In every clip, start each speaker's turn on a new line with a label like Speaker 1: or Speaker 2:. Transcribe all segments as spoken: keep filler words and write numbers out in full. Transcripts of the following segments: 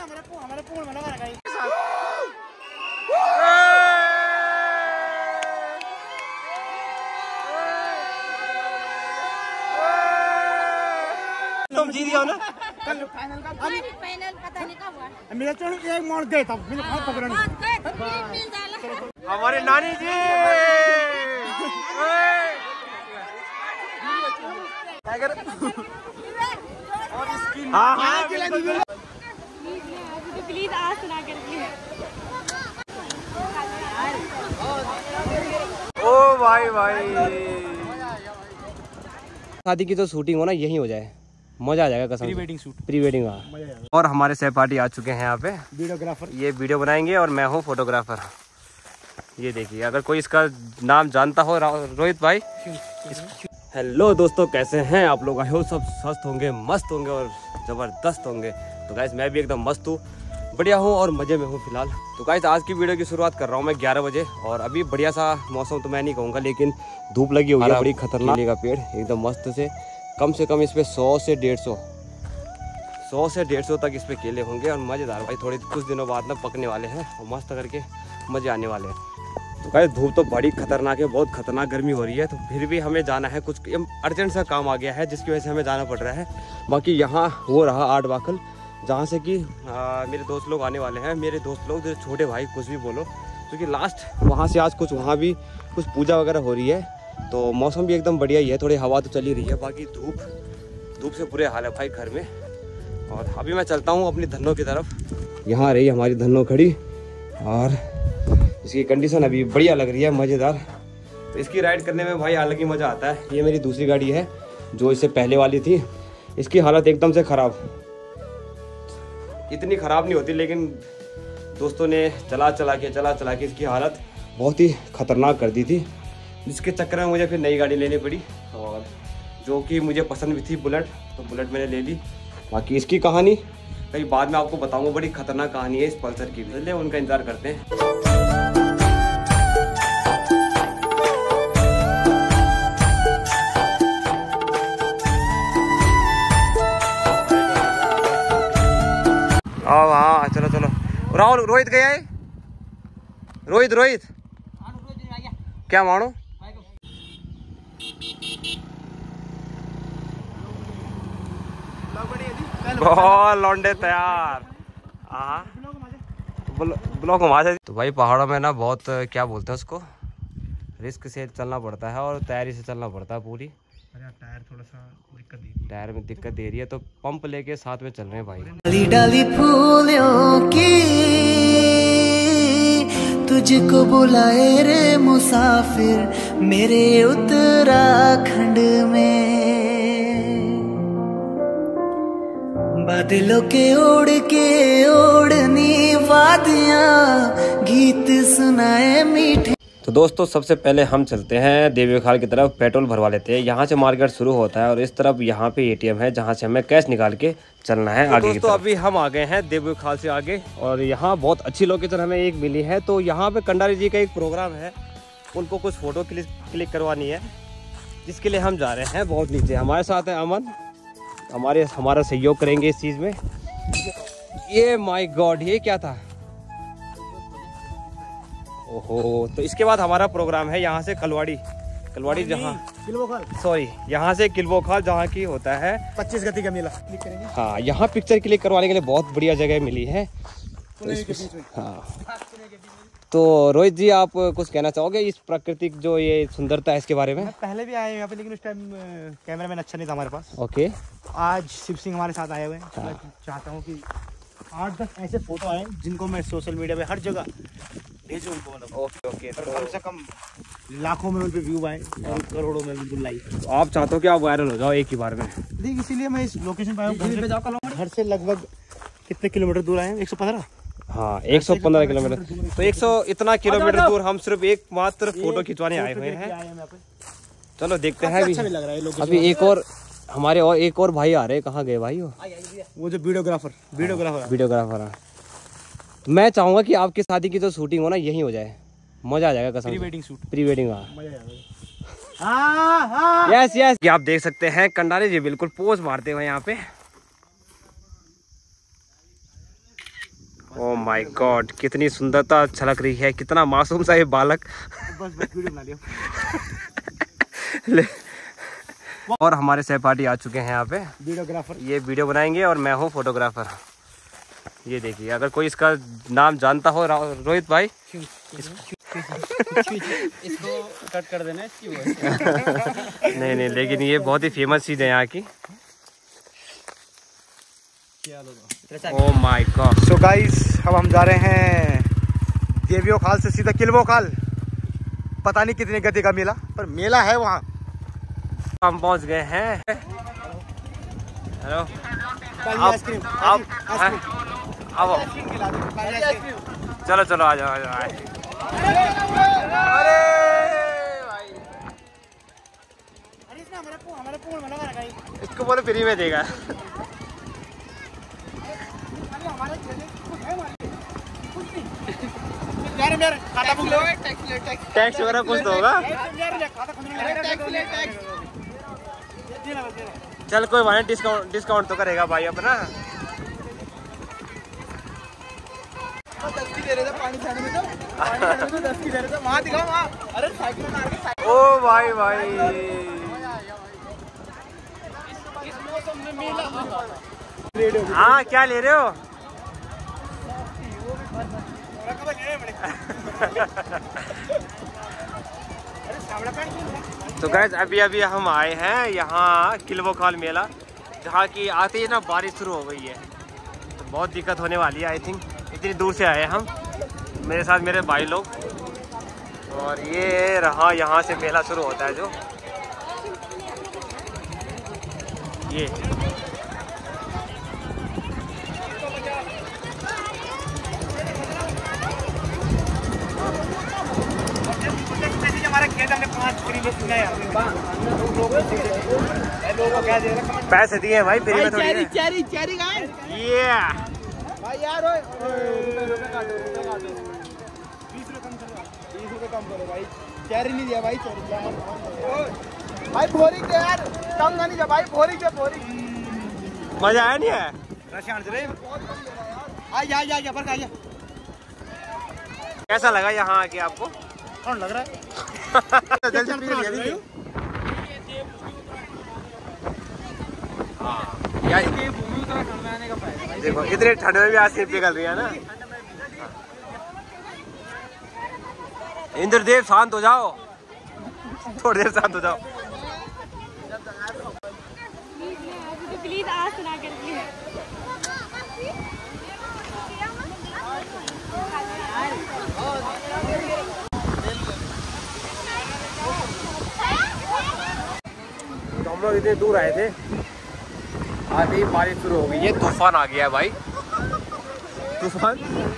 Speaker 1: तुम जीत गए ना
Speaker 2: कल फाइनल का फाइनल पता नहीं कब हुआ
Speaker 3: मेरा चोर एक मोड़ गए तब मैंने हाथ पकड़ा नहीं
Speaker 1: हमारे नानी जी हाँ हाँ
Speaker 2: प्लीज आज सुना करके
Speaker 1: ओ भाई भाई शादी की तो शूटिंग हो ना यही हो जाए, मजा आ जाएगा कसम।
Speaker 3: Pre wedding shoot,
Speaker 1: pre wedding हाँ। और हमारे सहपाठी आ चुके हैं यहाँ पे,
Speaker 3: वीडियोग्राफर।
Speaker 1: ये वीडियो बनाएंगे और मैं हूँ फोटोग्राफर। ये देखिए, अगर कोई इसका नाम जानता हो, रोहित भाई। हेलो दोस्तों, कैसे हैं आप लोग? आई होप सब स्वस्थ होंगे, मस्त होंगे और ज़बरदस्त होंगे। तो गाइस मैं भी एकदम मस्त हूँ, बढ़िया हूँ और मज़े में हूँ फिलहाल। तो गाइस आज की वीडियो की शुरुआत कर रहा हूँ मैं ग्यारह बजे और अभी बढ़िया सा मौसम तो मैं नहीं कहूँगा, लेकिन धूप लगी हुई है बड़ी खतरनाक। केले का पेड़ एकदम मस्त से, कम से कम इस पर सौ से डेढ़ सौ सौ से डेढ़ सौ तक इस पर केले होंगे और मज़ेदार। भाई थोड़े कुछ दिनों बाद ना पकने वाले हैं और मस्त करके मज़े आने वाले हैं। तो गाइस धूप तो बड़ी खतरनाक है, बहुत खतरनाक गर्मी हो रही है, तो फिर भी हमें जाना है, कुछ अर्जेंट सा काम आ गया है जिसकी वजह से हमें जाना पड़ रहा है। बाकी यहाँ वो रहा आर्ट वाकल, जहाँ से कि मेरे दोस्त लोग आने वाले हैं, मेरे दोस्त लोग जो छोटे भाई कुछ भी बोलो, क्योंकि लास्ट वहाँ से आज कुछ वहाँ भी कुछ पूजा वगैरह हो रही है। तो मौसम भी एकदम बढ़िया ही है, थोड़ी हवा तो चली रही है, बाकी धूप धूप से बुरे हाल है भाई घर में। और अभी मैं चलता हूँ अपनी धन्नो की तरफ। यहाँ रही हमारी धन्नो खड़ी और इसकी कंडीशन अभी बढ़िया लग रही है, मज़ेदार। तो इसकी राइड करने में भाई अलग ही मज़ा आता है। ये मेरी दूसरी गाड़ी है जो इससे पहले वाली थी, इसकी हालत एकदम से ख़राब, इतनी ख़राब नहीं होती, लेकिन दोस्तों ने चला चला के चला चला के इसकी हालत बहुत ही ख़तरनाक कर दी थी, जिसके चक्कर में मुझे फिर नई गाड़ी लेनी पड़ी और जो कि मुझे पसंद भी थी बुलेट, तो बुलेट मैंने ले ली। बाकी इसकी कहानी कहीं बाद में आपको बताऊंगा, बड़ी खतरनाक कहानी है इस पल्सर की, इसलिए उनका इंतज़ार करते हैं। हाँ हाँ चलो चलो। राहुल रोहित गया है, रोहित रोहित क्या मानो बहुत लौंडे तैयार। हाँ ब्लॉक घुमा से। तो भाई पहाड़ों में ना बहुत क्या बोलते हैं उसको, रिस्क से चलना पड़ता है और तैयारी से चलना पड़ता है पूरी।
Speaker 3: अरे टायर थोड़ा सा दिक्कत दे रही है,
Speaker 1: टायर में दिक्कत दे रही है, तो पंप लेके साथ में चल रहे हैं भाई।
Speaker 4: डाली डाली फूलों की तुझको बुलाए रे मुसाफिर मेरे उत्तराखंड में, बादलों के ओढ़ के ओढ़नी वादियां गीत सुनाए मीठे।
Speaker 1: तो दोस्तों सबसे पहले हम चलते हैं देवीखाल की तरफ, पेट्रोल भरवा लेते हैं। यहाँ से मार्केट शुरू होता है और इस तरफ यहाँ पे एटीएम है जहाँ से हमें कैश निकाल के चलना है तो आगे। दोस्तों अभी हम आ गए हैं देवीखाल से आगे और यहाँ बहुत अच्छी लोकेशन हमें एक मिली है। तो यहाँ पे कंडारी जी का एक प्रोग्राम है, उनको कुछ फोटो क्लिक क्लिक करवानी है, जिसके लिए हम जा रहे हैं बहुत नीचे। हमारे साथ है अमन, हमारे हमारा सहयोग करेंगे इस चीज़ में। ये माय गॉड, ये क्या था? ओहो, तो इसके बाद हमारा प्रोग्राम है यहाँ से कलवाड़ी, कलवाड़ी जहाँ सॉरी यहाँ से किल्बोखाल जहाँ की होता है
Speaker 3: पच्चीस गति का मेला।
Speaker 1: हाँ, यहाँ पिक्चर क्लिक करवाने के लिए बहुत बढ़िया जगह मिली है। तो इस, हाँ तो रोहित जी आप कुछ कहना चाहोगे इस प्राकृतिक जो ये सुंदरता है इसके बारे में?
Speaker 3: पहले भी आए यहाँ पे, लेकिन उस टाइम कैमरा मैन अच्छा नहीं था हमारे पास।
Speaker 1: ओके,
Speaker 3: आज शिव सिंह हमारे साथ आए हुए हैं। हाँ। मैं चाहता हूँ कि आठ दस ऐसे फोटो आए जिनको मैं सोशल मीडिया पे हर जगह भेजूं उनको, मतलब
Speaker 1: ओके ओके, तो
Speaker 3: कम से कम लाखों में उन पे व्यू आए और करोड़ों में बिल्कुल लाइक।
Speaker 1: तो आप चाहते हो कि आप वायरल हो जाओ एक ही बार में?
Speaker 3: देख इसीलिए मैं इस लोकेशन पे आया हूँ। घर से लगभग कितने किलोमीटर दूर आए हैं? एक सौ पंद्रह।
Speaker 1: हाँ एक सौ पंद्रह किलोमीटर, तो एक सौ इतना किलोमीटर दूर हम सिर्फ एक मात्र फोटो खिंचवाने आए हुए हैं। चलो देखते हैं। अभी
Speaker 3: लग रहा है
Speaker 1: अभी एक और हमारे और एक और भाई आ रहे हैं। कहाँ गए भाई वो?
Speaker 3: वो जो वीडियोग्राफर वीडियोग्राफर
Speaker 1: वीडियोग्राफर है। तो मैं चाहूंगा कि आपकी शादी की जो शूटिंग हो ना यही हो जाए, मजा आ जाएगा कसम।
Speaker 3: Pre wedding shoot,
Speaker 1: pre wedding.
Speaker 3: हाँ
Speaker 1: यस यस, आप देख सकते हैं कंडारी जी बिल्कुल पोज मारते हुए यहाँ पे। ओह माय गॉड, कितनी सुंदरता छलक रही है, कितना मासूम सा ये बालक।
Speaker 3: बस बस वीडियो बना लिया।
Speaker 1: और हमारे सहपाठी आ चुके हैं यहाँ पे,
Speaker 3: वीडियोग्राफर।
Speaker 1: ये वीडियो बनाएंगे और मैं हूँ फोटोग्राफर। ये देखिए, अगर कोई इसका नाम जानता हो, रोहित भाई।
Speaker 3: इसको कट कर देना इसकी
Speaker 1: नहीं नहीं, लेकिन ये बहुत ही फेमस चीज है यहाँ की। Oh my God.
Speaker 3: So guys, अब हम जा रहे हैं देवियों खाल से सीधा किल्वो खाल। पता नहीं कितने गति का मेला, पर मेला है वहाँ।
Speaker 1: हम पहुँच गए हैं। हेलो,
Speaker 3: आइसक्रीम
Speaker 1: अब अब चलो चलो आ जाओ आ जाओ। अरे भाई, इसको बोले फ्री में देगा। टैक्स वगैरह कुछ तो होगा। चल कोई बात नहीं, डिस्काउंट डिस्काउंट तो करेगा भाई अपना।
Speaker 3: दस की दे रहे थे पानी छाने में, तो पानी छाने में दस की दे रहे थे। वहाँ दिखाओ वहाँ। अरे साइकिल मार के साइकिल।
Speaker 1: ओ भाई भाई,
Speaker 3: इस मौसम में मेला।
Speaker 1: हाँ क्या ले रहे हो? तो गाइस, अभी अभी हम आए हैं यहाँ किल्वो खाल मेला, जहाँ की आते ही ना बारिश शुरू हो गई है, तो बहुत दिक्कत होने वाली है। आई थिंक इतनी दूर से आए हम, मेरे साथ मेरे भाई लोग। और ये रहा, यहाँ से मेला शुरू होता है जो ये।
Speaker 3: हमारे खेत हमने पाँच फ्री में सुना है। लोगों को क्या दे रहा है?
Speaker 1: पैसे दिए हैं भाई, फ्री में थोड़ी है।
Speaker 3: चेरी चेरी का है
Speaker 1: ये
Speaker 3: भाई यार। रुपए रुपए काटो, रुपए काटो। बीस रुपए कम करो, बीस रुपए कम करो भाई। चेरी नहीं दिया भाई, चेरी भाई। भोरी दे यार, कम नहीं जा भाई। भोरी दे, भोरी।
Speaker 1: मजा आया नहीं है?
Speaker 3: रशियान से आ जा जा जा पर आ जा।
Speaker 1: कैसा लगा यहाँ आके आपको?
Speaker 3: कौन लग रहा है?
Speaker 1: जल्दी पी लिया दीजिए। यार देखो, इतने ठंड में भी आज से पिघल रही है ना। इंद्रदेव शांत हो जाओ, थोड़ी देर शांत हो जाओ।
Speaker 2: प्लीज आज सुना कर
Speaker 1: तो हम लोग इतने दूर आए थे, आते ही बारिश शुरू हो गई है। तूफान आ गया है भाई, तूफान।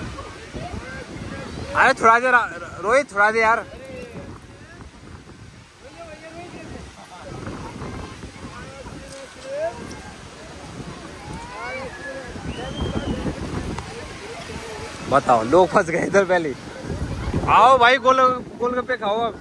Speaker 1: अरे थोड़ा देर रोहित, थोड़ा देर यार। बताओ, लोग फंस गए इधर पहले। आओ भाई, गोल गोलगप्पे खाओ अब।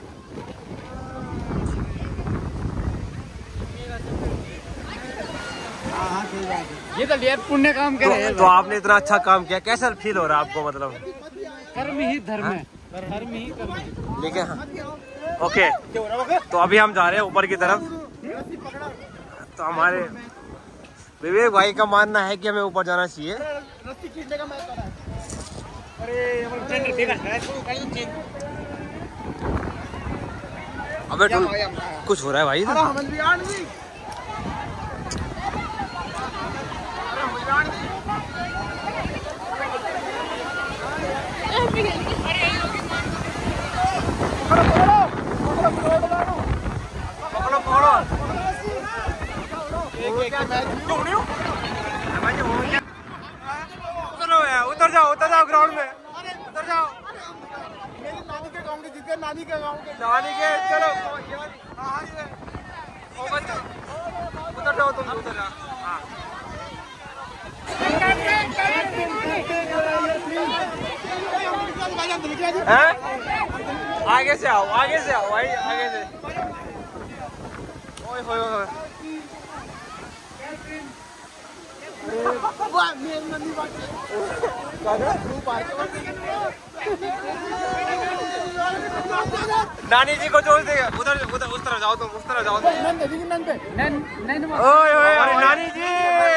Speaker 3: ये तो यार पुण्य काम कर रहे हैं।
Speaker 1: तो, तो आपने इतना अच्छा काम किया, कैसा फील हो रहा है आपको? मतलब
Speaker 3: कर्म ही धर्म है, धर्म ही कर्म है।
Speaker 1: ठीक है, ओके। तो अभी हम जा रहे हैं ऊपर की तरफ। तो हमारे विवेक भाई का मानना है कि हमें ऊपर जाना चाहिए।
Speaker 3: रस्सी खींचने का मैं कर रहा हूं। अरे
Speaker 1: अबे कुछ हो रहा है भाई इधर। पकड़ो पकड़ो, उतर जाओ उतर जाओ ग्राउंड में, उतर जाओ।
Speaker 3: मेरी नानी के गांव के जितने नानी के गांव के
Speaker 1: नानी के चलो, उतर जाओ तुम, उतर जाओ। हाँ आगे से आओ, आगे से आओ भाई, आगे से। ओए होए होए, नानी जी को जोड़ देगा। उधर उधर उस तरफ जाओ तुम, उस तरफ जाओ तुम। ओए ओए अरे नानी जी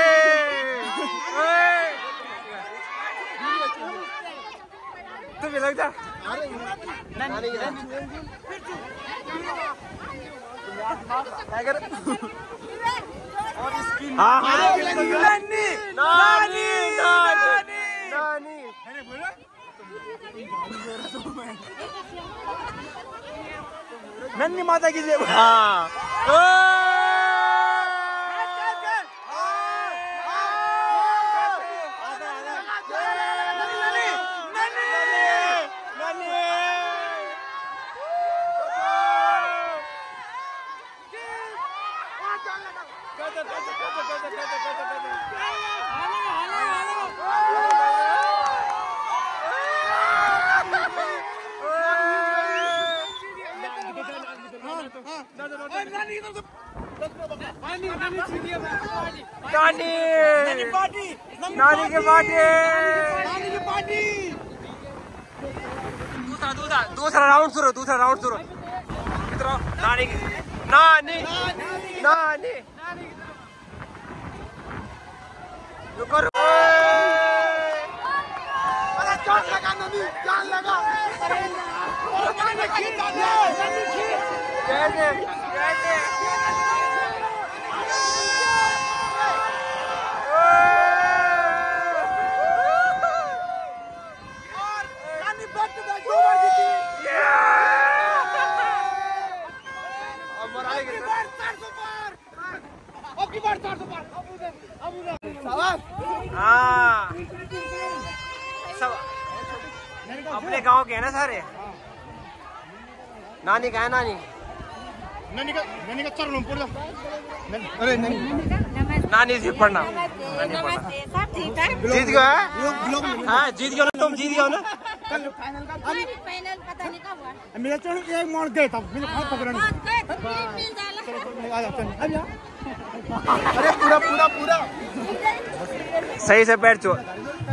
Speaker 1: तुम लग जा। हाँ हाँ नानी नानी नानी
Speaker 3: नन्ही माता की जय।
Speaker 1: हाँ नानी नानी पार्टी नानी की पार्टी नानी की पार्टी। दूसरा दूसरा दूसरा राउंड शुरू दूसरा राउंड शुरू। नानी की नानी नानी रुको रुको।
Speaker 3: अरे जान लगा नन्ही, जान लगा।
Speaker 1: कैसे कैसे हाँ सब अपने गांव के है ना सारे। नानी का है नानी
Speaker 3: नन्ही का नन्ही का चरण पड़ जा। अरे नहीं
Speaker 1: नानी जी पढ़ना
Speaker 2: नमस्ते सब ठीक है।
Speaker 1: जीत गया है। हाँ जीत गया ना तुम जीत गया ना।
Speaker 3: कल फाइनल का
Speaker 2: अभी फाइनल पता नहीं कब हुआ।
Speaker 3: मेरा चरण एक मोड़ गए तब मैंने हाथ पकड़ा नहीं।
Speaker 2: बहुत गए तो फिर मिल जाला।
Speaker 3: आ जा चल अब जा। अरे पूरा पूरा पूरा
Speaker 1: सही से बैठ चो।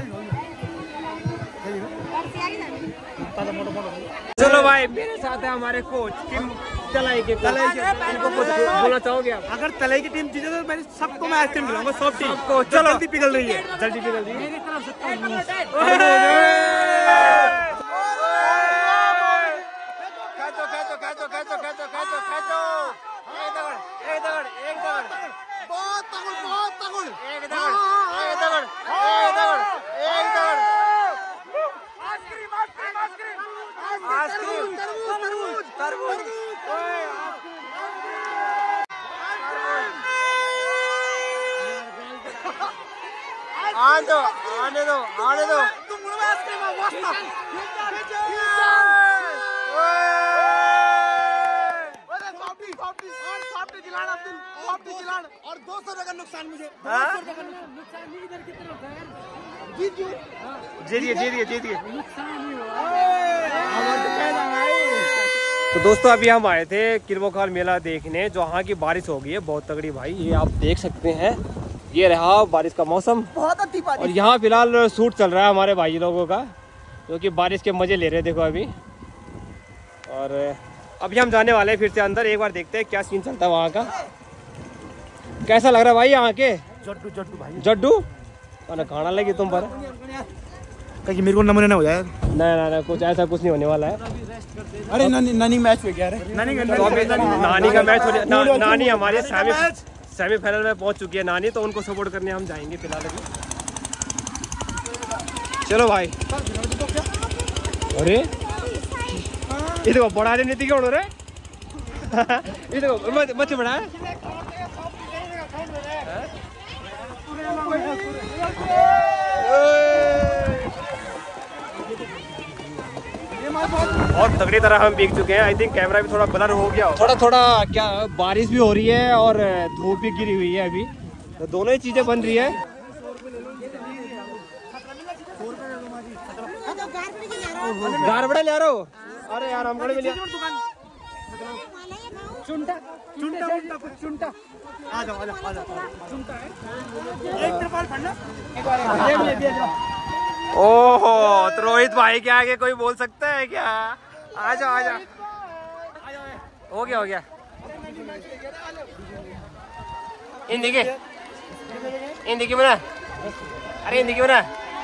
Speaker 1: चलो भाई मेरे साथ है हमारे कोच टीम तलाई के तलाई के इनको कुछ बोलना चाहोगे आप?
Speaker 3: अगर तलाई की टीम जीते तो मैं सबको मैं आइसक्रीम खिलाऊंगा। सब टीम
Speaker 1: को चलो
Speaker 3: जल्दी पिघल रही है,
Speaker 1: जल्दी पिघल रही है।
Speaker 2: मेरी तरफ से
Speaker 1: खींचो खींचो खींचो खींचो खींचो खींचो खींचो। एक दगड़ एक दगड़ एक दगड़
Speaker 3: बहुत तगड़ बहुत तगड़।
Speaker 1: एक दगड़ एक दगड़ एक दगड़ एक दगड़। आइसक्रीम आइसक्रीम आइसक्रीम आइसक्रीम तरबूज तरबूज आने दो आने दो आने दो।
Speaker 3: तुम आइसक्रीम वास्ता सॉफ्टी सॉफ्टी और सॉफ्टी जिलाना अब्दुल सॉफ्टी जिलाना और दो सौ रुपए का नुकसान मुझे। दो सौ रुपए का नुकसान नहीं इधर की तरफ है। जीत गए
Speaker 1: जीतिए जीतिए जीतिए।
Speaker 3: नुकसान ही हुआ।
Speaker 1: तो दोस्तों अभी हम आए थे किरमोखाल मेला देखने। जो यहाँ की बारिश हो गई है बहुत तगड़ी भाई। ये आप देख सकते हैं ये रहा बारिश का मौसम
Speaker 3: बहुत अच्छी बात।
Speaker 1: और यहाँ फिलहाल शूट चल रहा है हमारे भाई लोगों का जो कि बारिश के मजे ले रहे हैं। देखो अभी और अभी हम जाने वाले हैं फिर से अंदर। एक बार देखते हैं क्या सीन चलता है वहाँ का। कैसा लग रहा है भाई यहाँ के?
Speaker 3: जड्डू जड्डू भाई
Speaker 1: जड्डू और खाना लगी तुम पर
Speaker 3: कहीं मेरे को नमूने ना हो जाए।
Speaker 1: नहीं नहीं नहीं कुछ ऐसा कुछ नहीं होने वाला है।
Speaker 3: अरे नानी नानी मैच पे गया रे नानी
Speaker 1: तो अभी नानी का मैच हो रहा है। ना, नानी हमारी सेमी सेमीफाइनल में पहुंच चुकी है नानी। तो उनको सपोर्ट करने हम जाएंगे फिलहाल अभी। चलो भाई। अरे ये देखो बड़ा आदमी नीति क्यों रे। ये देखो बच्चे बड़ा है। बहुत तगड़ी तरह हम भीग चुके हैं। आई थिंक कैमरा भी थोड़ा ब्लर हो गया। थोड़ा थोड़ा क्या बारिश भी हो रही है और धूप भी गिरी हुई है अभी। तो दोनों ही चीजें बन रही है। गारबड़ा ले रहा हो। अरे यार हम भी लिया।
Speaker 3: चुंटा चुंटा चुंटा चुंटा आ जाओ आ जाओ आ जाओ एक त्रिपाल फड़ना ये दे दो।
Speaker 1: ओहो तो रोहित भाई के आगे कोई बोल सकता है क्या? आ जाओ आ जाओ, हो गया हो गया। हिंदी के हिंदी की बना, अरे हिंदी की बना,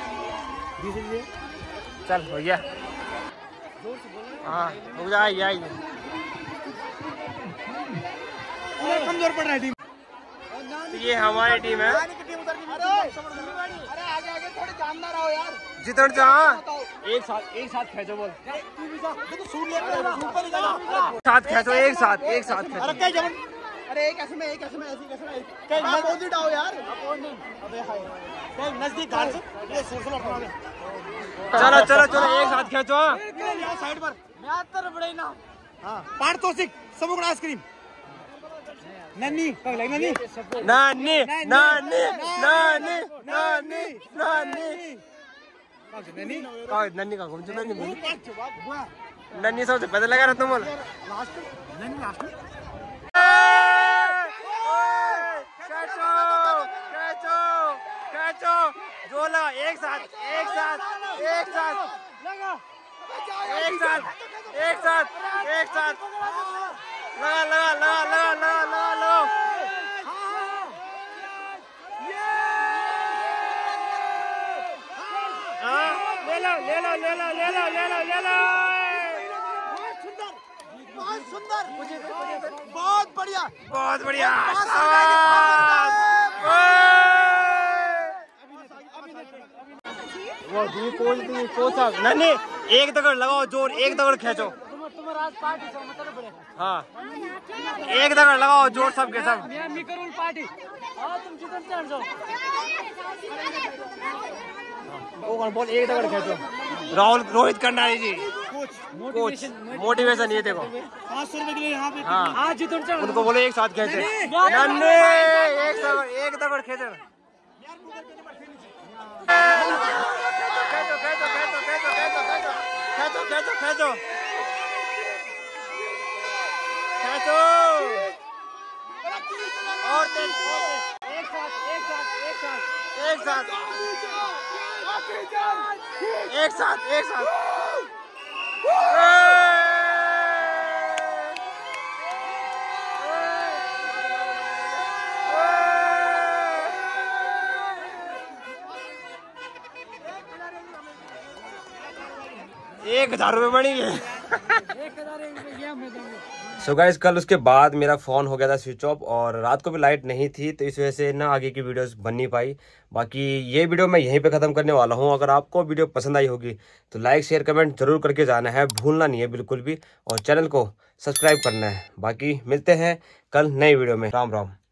Speaker 1: चल हो गया। हाँ हो जा, आई आई
Speaker 3: कमजोर पड़ रहा है टीम।
Speaker 1: तो ये हमारी टीम है।
Speaker 3: अरे आगे आगे थोड़े जानदार आओ यार।
Speaker 1: जितन जहाँ एक साथ एक साथ खेचो, बोल साथ खेचो, एक साथ एक साथ खेचो।
Speaker 3: अरे क्या जमन, अरे एक ऐसे में एक ऐसे में ऐसी कैसे में क्या अपोजिट आओ यार। अबे हाय क्या नजदीक घर से ये सुर सुर अपना।
Speaker 1: चलो चलो चलो एक साथ खेचो।
Speaker 3: साइड पर मैं आता बड़े ना। हां पार तो सिक सबको आइसक्रीम नन्नी कब लग नन्नी
Speaker 1: नानी नानी नानी नानी नानी
Speaker 3: नन्नी
Speaker 1: का नन्नी का घूम नन्नी बोल नन्नी सबसे पहले लगा रहा तुम बोल
Speaker 3: लास्ट नन्नी लास्ट
Speaker 1: कैचो कैचो कैचो जोला एक साथ एक साथ एक साथ
Speaker 3: लगा
Speaker 1: एक साथ एक साथ एक साथ लगा लगा लगा लगा लगा लगा लो। हाँ ले लो ले लो ले लो ले लो ले लो ले लो।
Speaker 3: बहुत सुंदर बहुत बढ़िया
Speaker 1: बहुत बढ़िया। वो दी कोच दी कोच साहब नहीं एक दगड़ लगाओ जोर, एक दगड़ खींचो। हाँ एक दगड़ लगाओ जोर सब के सब। वो कौन बोल, एक दगड़ खींचो। राहुल रोहित कंडारी जी कोच मोटिवेशन ये देखो
Speaker 3: पाँच सौ रुपए के लिए यहाँ पे।
Speaker 1: हाँ उनको बोलो एक साथ खेचे। नन्हे एक दगड़ एक दगड़ खेचो। खेचो खेचो खेचो खेचो खेचो खेचो खेचो खेचो खेचो और तेज एक साथ एक साथ एक साथ एक साथ एक साथ एक साथ एक हजार रुपये बनी है। सो गाइस कल उसके बाद मेरा फ़ोन हो गया था स्विच ऑफ और रात को भी लाइट नहीं थी, तो इस वजह से ना आगे की वीडियोस बन नहीं पाई। बाकी ये वीडियो मैं यहीं पे ख़त्म करने वाला हूँ। अगर आपको वीडियो पसंद आई होगी तो लाइक शेयर कमेंट जरूर करके जाना है, भूलना नहीं है बिल्कुल भी, और चैनल को सब्सक्राइब करना है। बाकी मिलते हैं कल नई वीडियो में। राम राम।